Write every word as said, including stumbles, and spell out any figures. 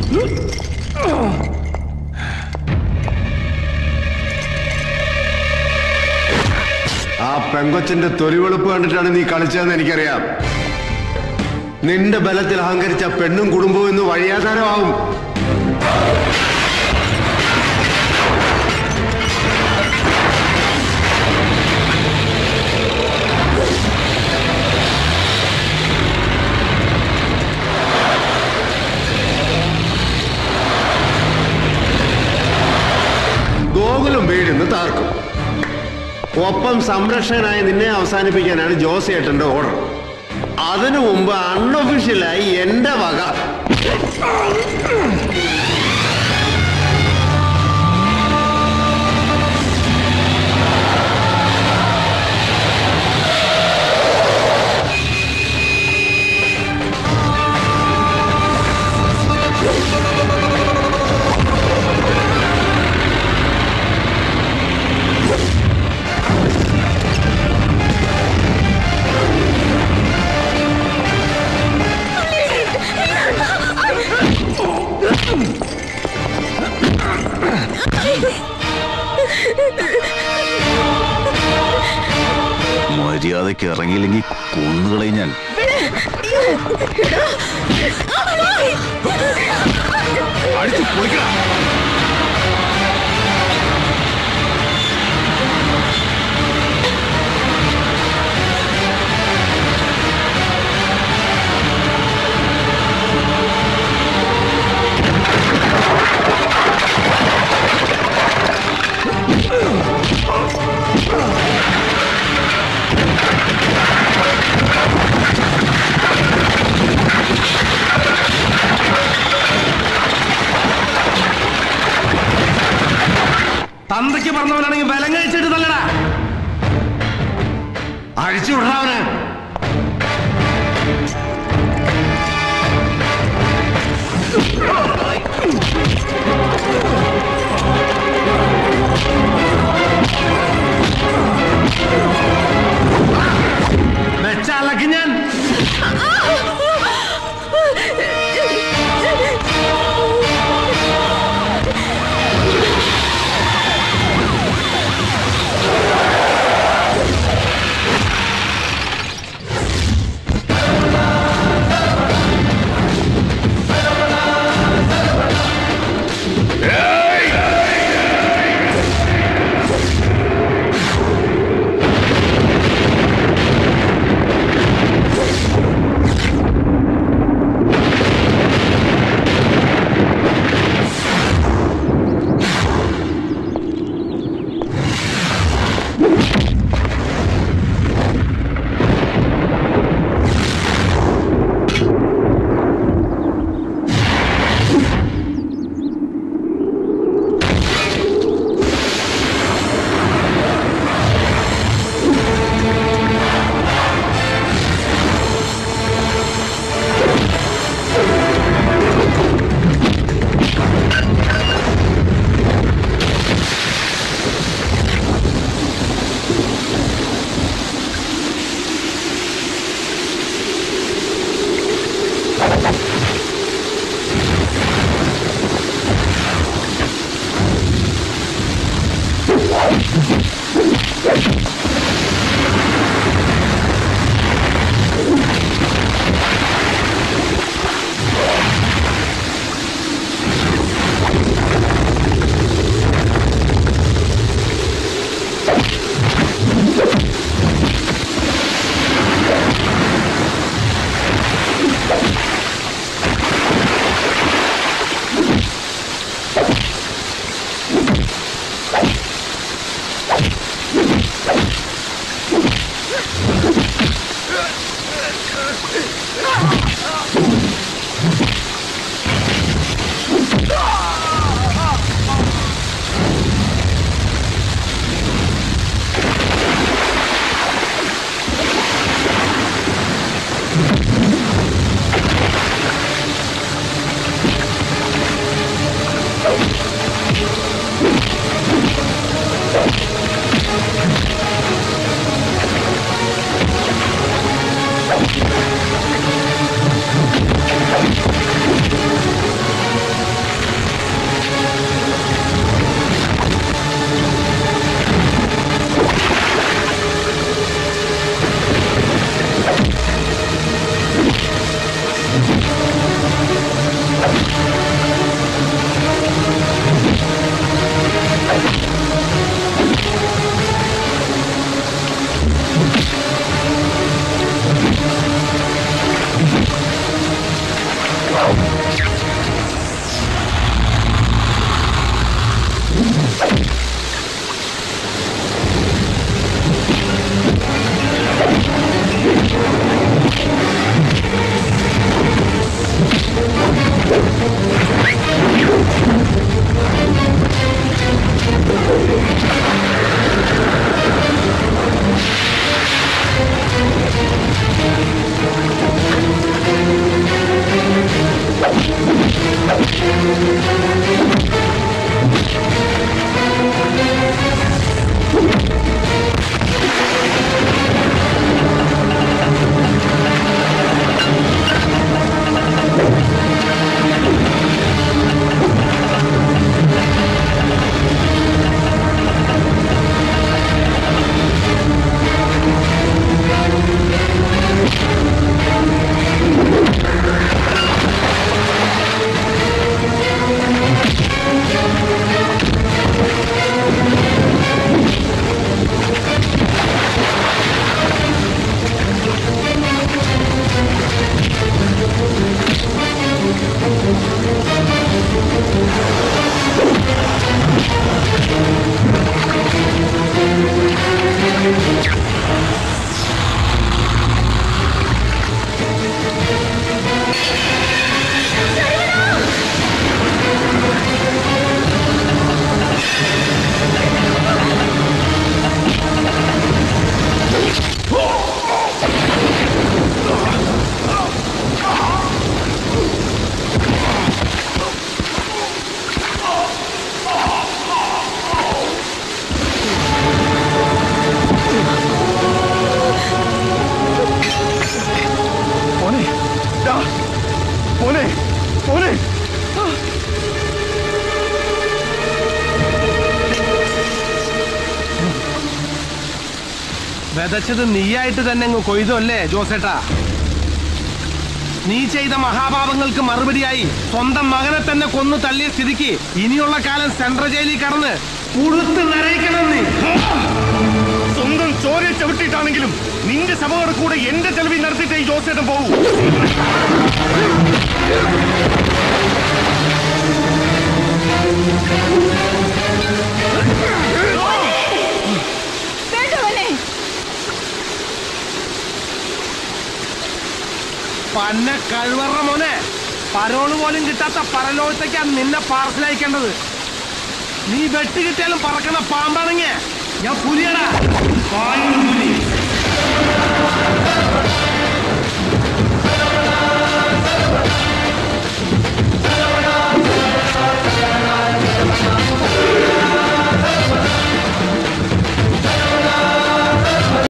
ആ പെങ്കൊച്ചന്റെ തൊലിവെളുപ്പ് കണ്ടിട്ടാണ് നീ കളിച്ചതെന്ന് എനിക്കറിയാം. നിന്റെ ബലത്തിൽ അഹങ്കരിച്ച പെണ്ണും കുടുംബവും ഇന്ന് വഴിയാധാരമാവും. ഗോകുലം വീടിന്ന് താർക്കും. ഒപ്പം സംരക്ഷകനായി നിന്നെ അവസാനിപ്പിക്കാനാണ് ജോസേട്ടന്റെ ഓർഡർ. അതിനു മുമ്പ് അൺഒഫീഷ്യലായി എന്റെ വക മര്യാദയ്ക്ക് ഇറങ്ങിയില്ലെങ്കിൽ കൊന്നുകളയും ഞാൻ. അടിച്ചു പൊളിക്കണം. തന്തയ്ക്ക് പറഞ്ഞവനാണെങ്കിൽ ബലം കഴിച്ചിട്ട് തല്ലടാ. അഴിച്ചു വിടണവന്. വെച്ചാലക്ക് ഞാൻ വിതച്ചത് നീയായിട്ട് തന്നെ അങ്ങ് കൊയ്തല്ലേ ജോസേട്ടാ. നീ ചെയ്ത മഹാപാപങ്ങൾക്ക് മറുപടിയായി സ്വന്തം മകനെ തന്നെ കൊന്നു തള്ളിയ സ്ഥിതിക്ക് ഇനിയുള്ള കാലം സെൻട്രൽ ജയിലിൽ കടന്ന് പുഴുത്ത് നരയിക്കണം. നീ സ്വന്തം ചോരയെ ചവിട്ടിയിട്ടാണെങ്കിലും നിന്റെ സഭയുടെ കൂടെ എന്റെ ചെലവിൽ നടത്തിയിട്ട് ഈ ജോസേട്ടൻ പോകൂ. പന്ന കഴിവറ മോനെ, പരോള് പോലും കിട്ടാത്ത പരലോകത്തേക്കാണ് നിന്നെ പാർസൽ അയക്കേണ്ടത്. നീ വെട്ടി കിട്ടിയാലും പറക്കണ പാമ്പാണെങ്കിൽ ഞാൻ പുലിയടാ. പായും പുലി.